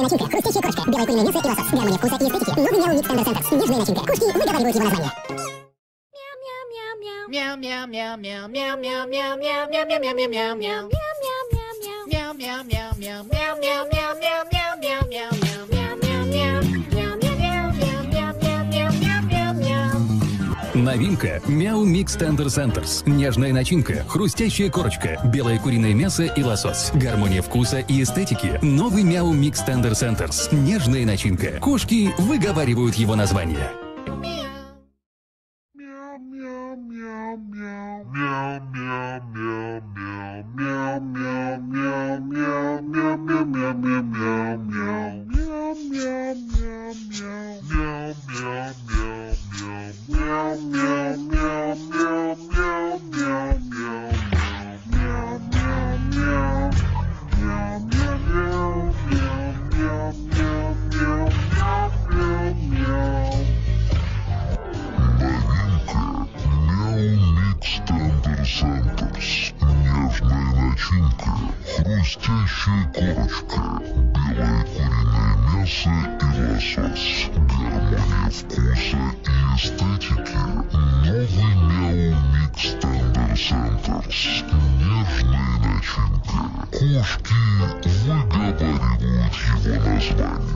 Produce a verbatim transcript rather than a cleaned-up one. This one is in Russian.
Нежная начинка, хрустящая корочка, белое куриное мясо и лосось. Гармония вкуса и эстетики. Новый Мяу Микс Тендер Сентерс. Нежная начинка. Кошки выговаривают его название. Мяу мяу мяу мяу мяу мяу мяу мяу мяу мяу мяу мяу мяу мяу. Мяу мяу мяу мяу мяу мяу мяу мяу мяу мяу мяу мяу. Новинка Мяу Микс Тендер Сентерс. Нежная начинка, хрустящая корочка, белое куриное мясо и лосось. Гармония вкуса и эстетики. Новый Мяу Микс Тендер Сентерс. Нежная начинка. Кошки выговаривают его название. Хрустящая корочка, белое куриное мясо и лосось. Гармония вкуса и эстетики. Новый Мяу Микс Тендер Сентерс. Нежная начинка. Кошки выговаривают его название.